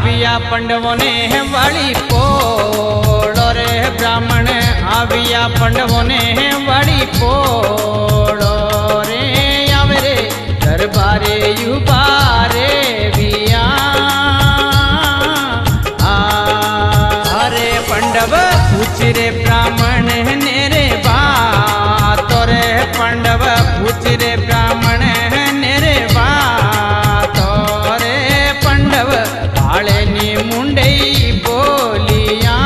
आविया पंडवों ने वाली पोड़ो रे ब्राह्मण आविया पंडवों ने वाली पोड़ो रे आवे रे दरबारे युबारे बिया अरे पंडव पूछ रे ब्राह्मण ने रे बात रे पंडव पूछ रे ब्राह्मण ने रे बात रे पंडव भाले नी मुंडे बोलिया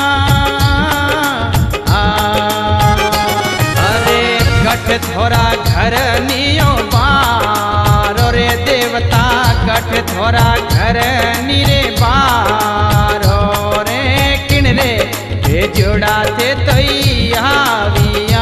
अरे गठ थोड़ा घर नियो बारो रे देवता गठ थोड़ा घर नी रे बारो रे किन रे जोड़ा थे तैयारिया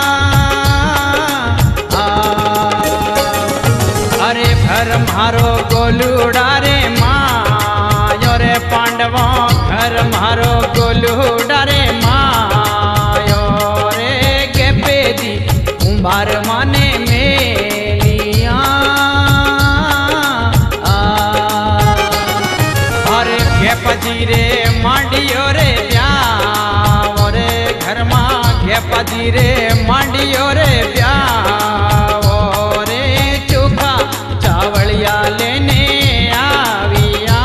अरे घर मारो गोलूड़ा रे मायो रे पांडवों घर मारो गोलूड़ा रे मायो रे के पेदी कुंभार माने मेलिया अरे के पजी रे मांडियो रे घर माँ के पजी रे मांडियो रे ब्याहो रे चोखा चावलिया लेने आविया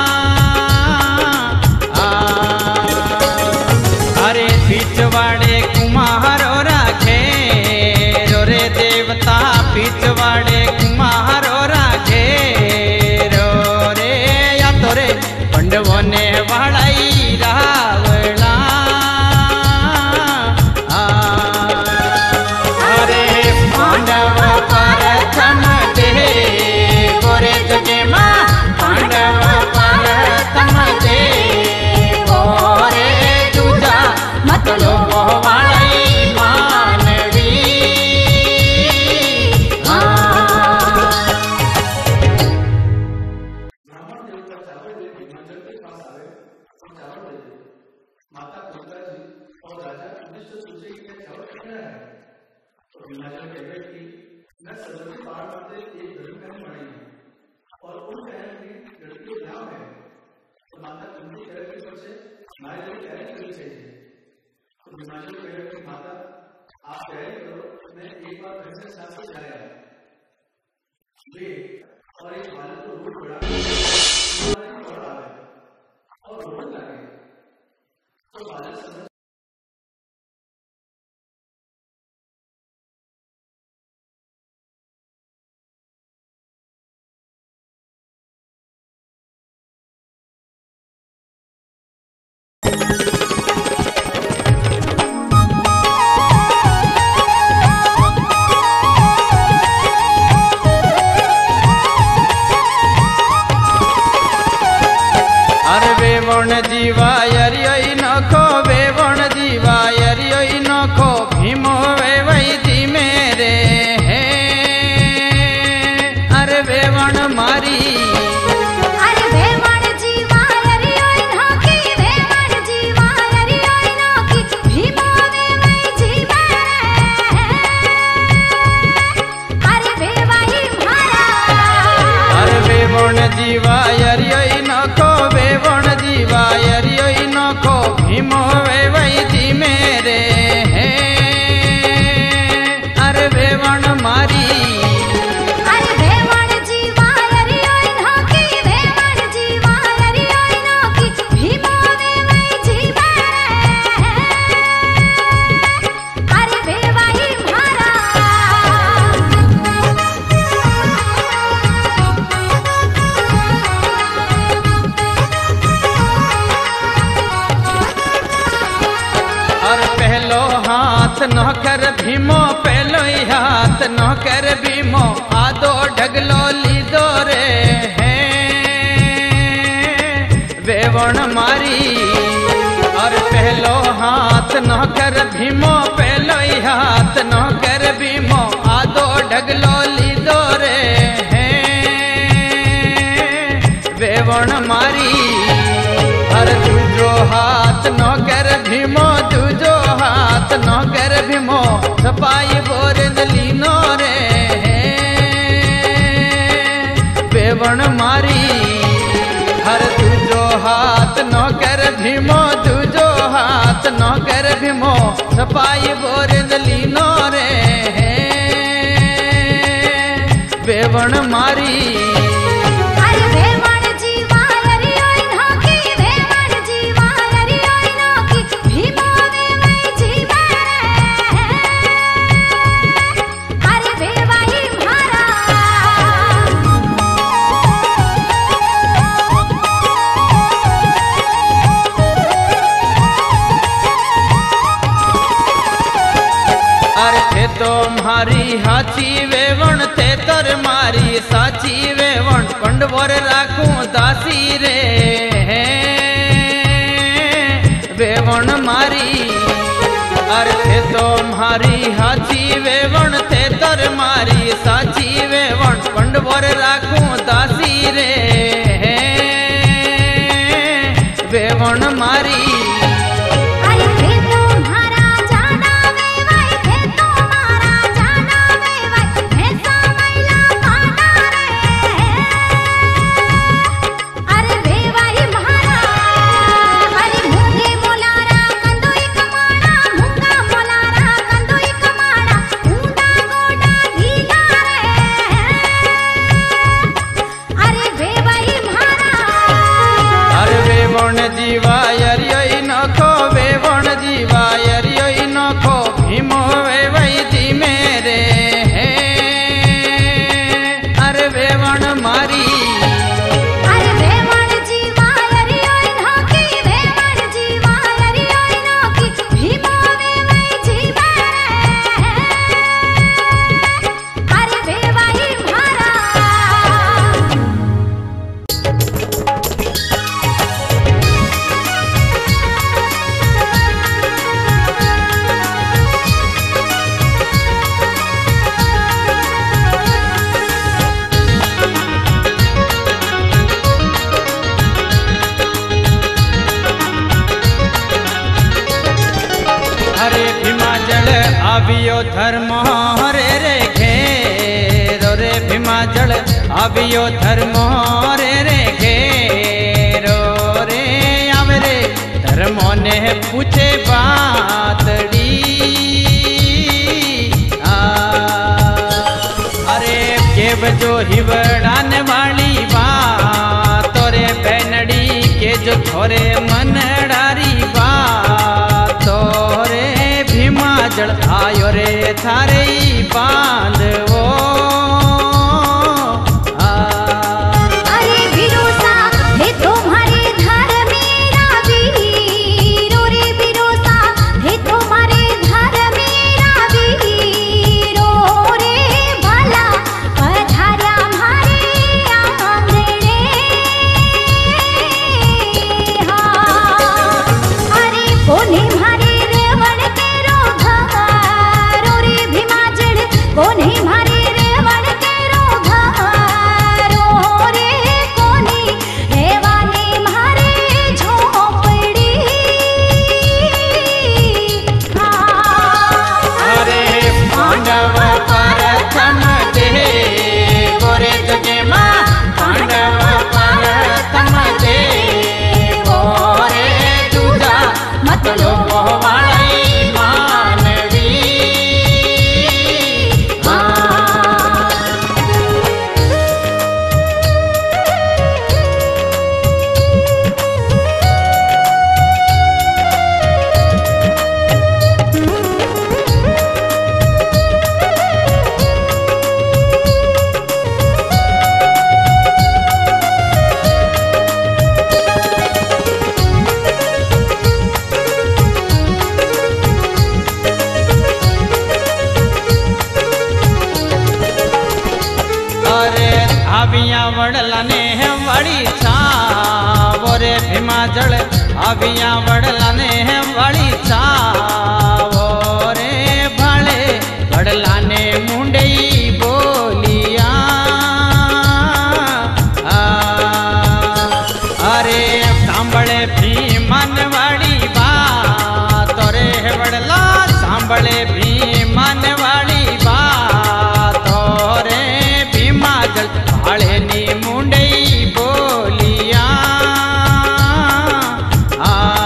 अरे पिछवाड़े कुम्हारो राखे रो रे देवता पिछवाड़े कुम्हारो राखे रो रे या तो रे पंडवों ने वाड़ाई रावला नौकर भीमो पहलो हाथ नौकर भीमो आदो ढगलो लीदो रे है वेवण मारी और पहलो हाथ नौकर भीमो पहलो हाथ नौकर भीमो आदो ढगलो लीदो रे है वेवण मारी और दूजो हाथ नौकर भीमो दूजो हाथ नौकर भीमो सपाई बोरन लीनो रे वेवण मारी हर भीमो दूजो हाथ न कर भीमो सपाई बोरे लीनो रे वेवण मारी मारी हाची वेवण ते तर मारी साची वेवण पंडवर राखूं दासी रे वेवण मारी अर्थे तो मारी हाची वेवण ते तर मारी साची वेवण पंडवर राखूं दासी रे वेवण मारी आवियो धर्म रे रे घेरो रे भीमाचल आवियो धर्म रे रे घेरो रे आवे रे धर्मो ने पूछे बातड़ी अरे केव जो हिवड़ाने वाली बात रे बैनड़ी के जो थोरे मनडारी बात रे भीमाचल आयो रे थारे बांधवो अरे बिरोसा हे तुम्हारे धर्म मेरा वीरो रे बिरोसा हे तुम्हारे धर्म मेरा वीरो रे भला पधारा हमारे आंगणे हाँ अरे कोने मारे रेवण केरो घरो रे भीमाचल कोने मारे रेवण केरो घरो रे कोने रेवाने मारे झोपड़ी अरे पांडव परथम देव रे जगे मां पांडव परथम देव रे दूजा मतलब वाली मानवी आविया वड़ला ने वाली छाव रे भीमाचल आविया वड़ला ने वाली छाव रे भाले वड़ला ने मुंडई बोलिया अरे सांभळे भीमन वाली बात रे वड़ला सांभळे भीमन वाली बात रे भीमाचल भाले नी मुंडई बोलिया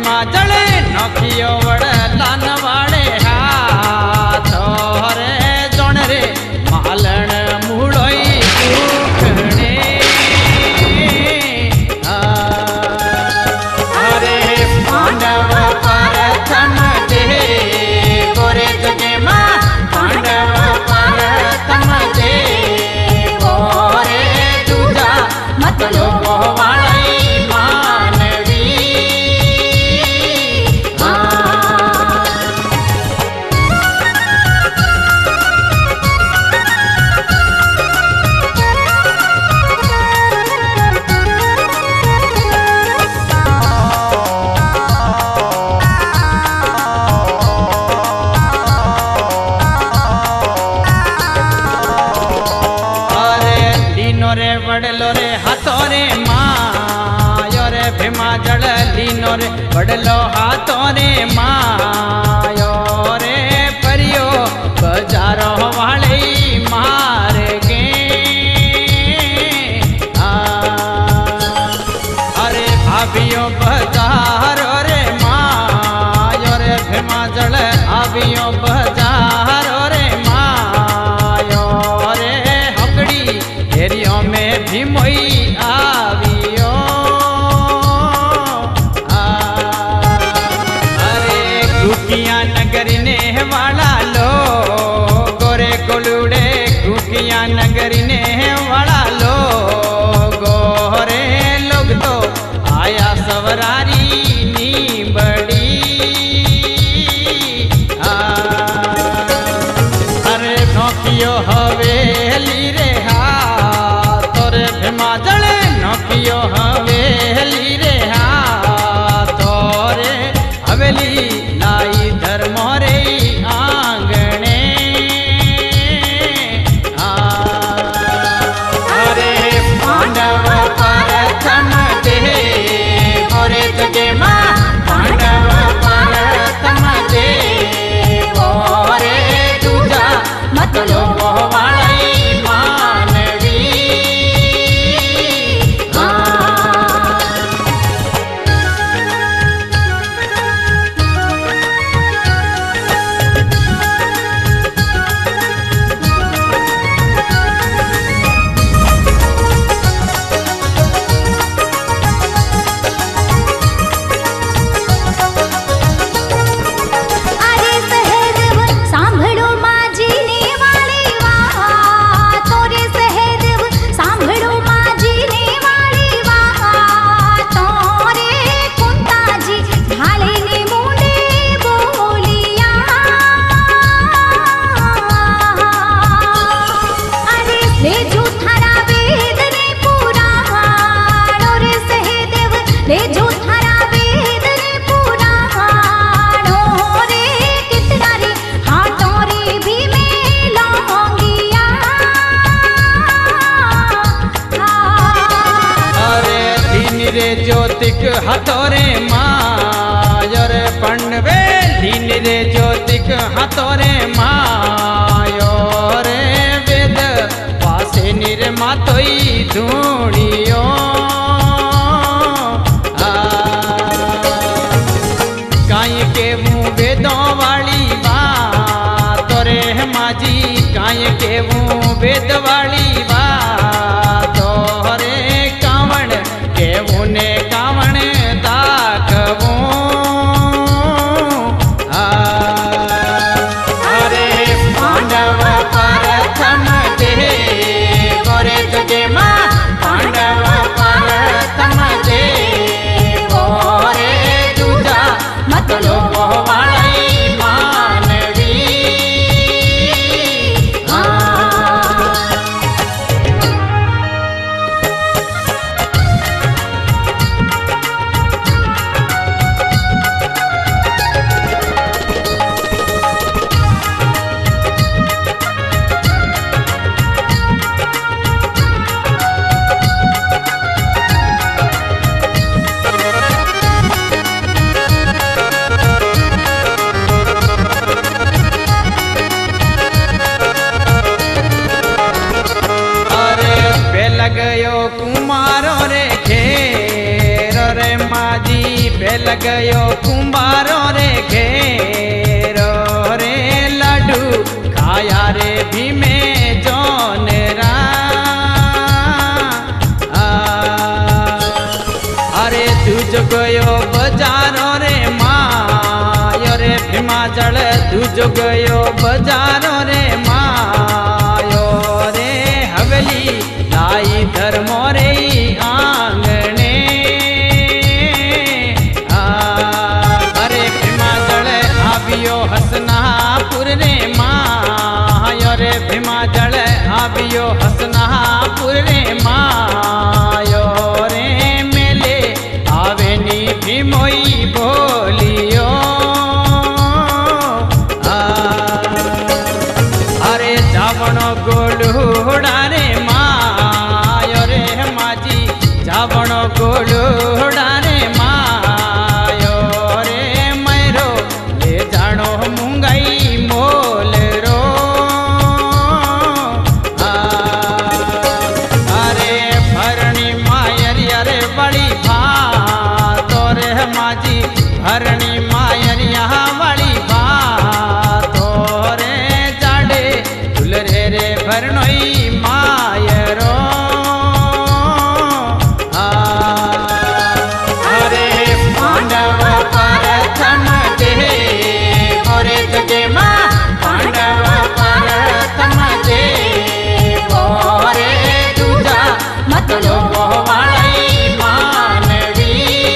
भीमा जड़े नौकियो वड़ला नवाड़े हाथ रे जोण रे मालन मुड़ोई दुखणे अरे पांडव प्रथम दे गोरे जगे मां पांडव प्रथम दे गोरे दूजा मतलब वाले मानवी रे वडलो रे हाथो रे मायो रे भीमा जड़ लीनो रे वडलो हाथो रे मायो रे परियो बजारो वाले मार गे अरे भाभियो बजारो रे मायो रे भीमा जड़ भाभियो बजारो रे मायो रे हकड़ी हेरियो में भीमोई आवियो अरे गुकिया नगरी ने वाला लो गोरे गोलुड़े गुकिया नगरी ने वाला लो गोरे लोग तो आया सवरारी नी बड़ी अरे नौकियो हवेली रे भीमा जड़े नौकियो हवेली रे तोरे हवेली लाई धर्मो रे आंगणे अरे पांडव प्रथम दे गोरे जगे मां पांडव प्रथम दे गोरे दूजा मतलब वाले ज्योतिक हथोरे मायर पंडवे लीन रे ज्योतिक हथोरे मायो रे वेद पासे निर मातोई धूणियो काई के मुँह वेदों वाली बात रे माजी काई के मुँह वेद वाली बात रे कावण के मुने कावण दाखवूं अरे मिल गयो कुंभारो रे घेरो रे लड्डू खाया रे भीमे जोनेरा। अरे दूज गयो बजारो रे मायो रे भीमाचल दूज गयो बजारो रे मायो रे हवेली लाई धर्मो रे आंगणे। अरे भीमाचल आवियो हसनापुर रे मायो रे भीमाचल आवियो हसनापुर रे मायो रे मेले आवे नी भीमोई बोलियो। अरे जावणो गोलूड़ा रे मायो रे माजी जावणो गोलूड़ा रे मायो रे मैरो ले जानो मुंगाई मोल रो। अरे भरणी मायरिया रे बड़ी भातो रे माजी भरणी मायरिया बड़ी भातो रे जाडे दुलरे रे भरणोई मायरो। अरे पांडव परथम दे मोरे जगे माँ पांडव परथम दे मोरे दूजा मतलो वालाई मानवी।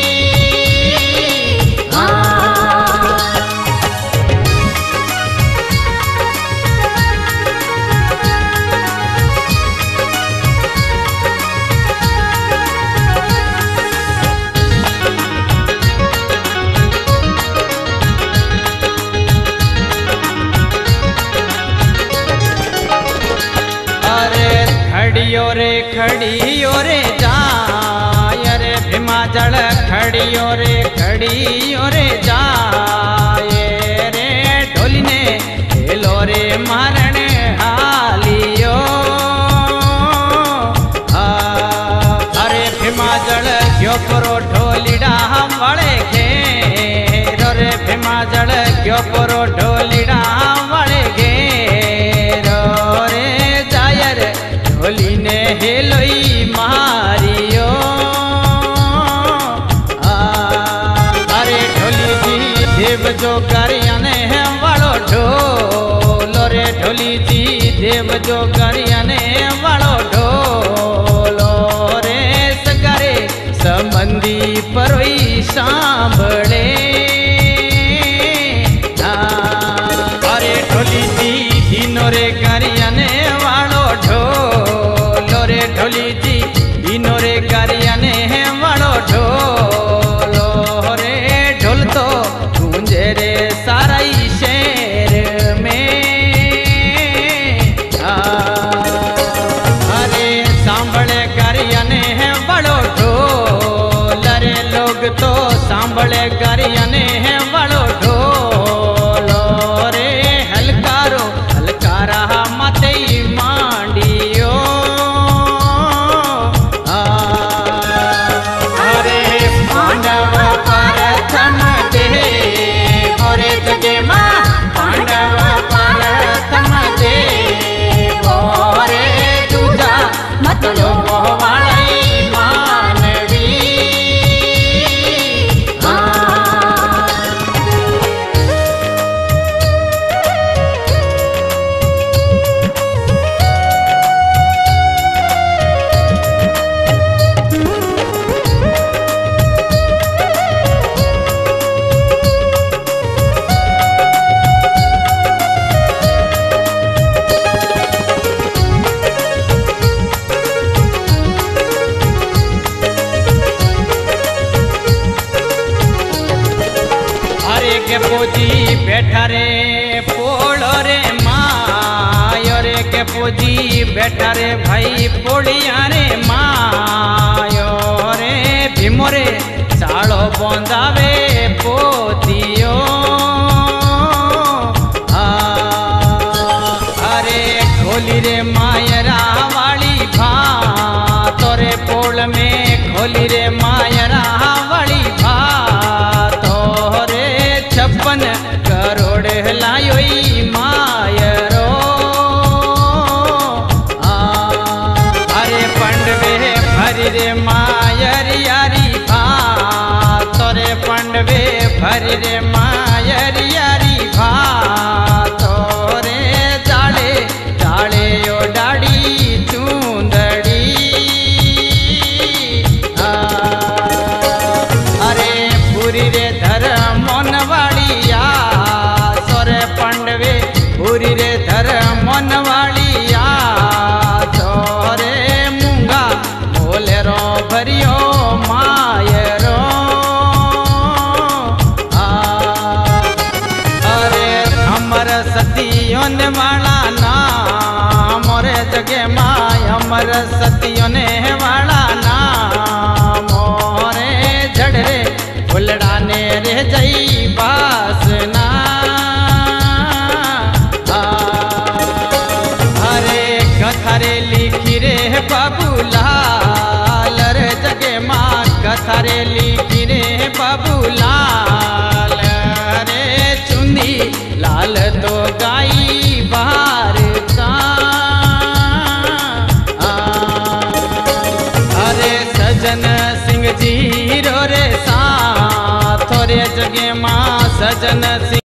अरे खड़ियो रे जाय रे भीमाचल खड़ियो रे जाय रे ढोली ने हेलो रे मारण हालियो। अरे भीमाचल क्यों परो ढोलीड़ा वाले घेरो रे भीमाचल क्यों परो ढोलीड़ा वाले घेरो रे जाय रे ढोली ने हेलोई मारियो। अरे ढोली जी देव जो करियाने वालो ढोलो रे ढोली जी देव जो करियाने वालो ढोलो रे सगारे संबंधी परोई सांभळे। अरे ढोली जी दिनो रे करियाने वालो ढोलो रे ढोली जी दिनो रे करियाने वालो ढोलो रे ढोल तो गूंजे रे सारा ही शहर में। अरे सांभळे करियाने वालो ढोल रे लोग तो सांभळे करियाने वालो ढोलो रे हलकारो हलकारा माते मांडियो। अरे पांडव परथम दे मोरे जगे माँ पांडव परथम दे मोरे दूजा मतलो वालाई मानवी। के पूजी बैठा रे पोलो रे मायो रे के पूजी बैठा रे भाई पोड़िया रे मायो रे भीमो रे चालो बंदावे पोतियो। अरे खोली रे मायरा वाली भात रे पोल में खोली रे मायरा वाली भात छप्पन करोड़ लायो मायरो अरे पंडवे भरी रे मायर यारी भा तोरे पंडवे भरी रे मायर यारी भा तोरे जाले जाले यो डाड़ी चूंदड़ी अरे पूरी रे धर मन वालिया सोरे पंडवे पूरी रे धर मन वालिया तोरे मूंगा बोलेरो भरियो मायरो अरे अमर सतियों ने वाला नाम मोरे जगे माय अमर सतियों ने वाला नाम मोरे झड़े फुलड़ा ने रे जई बासना अरे कथारे लिखी रे बाबूलाल रे जगे माँ कथारे लिखी रे बाबूलाल रे चुंदी लाल तो गाई बाहर का अरे सजन सिंह जी रो रे सा थोरे जगे माँ सजन सिंह